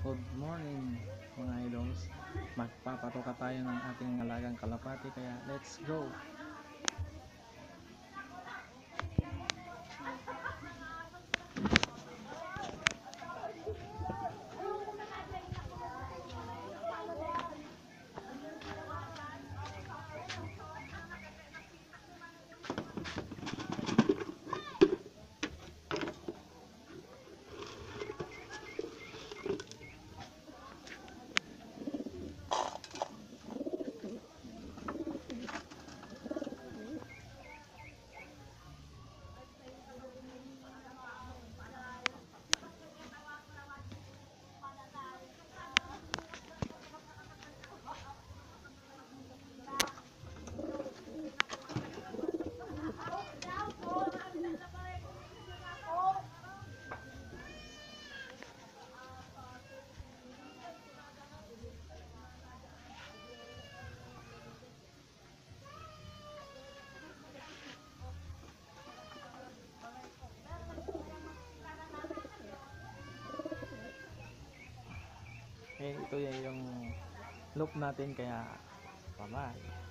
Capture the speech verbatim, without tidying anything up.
Good morning mga idols. Magpapatoka tayo ng ating alagang kalapati, kaya let's go. Eh, ito yung loop natin, kaya bye-bye.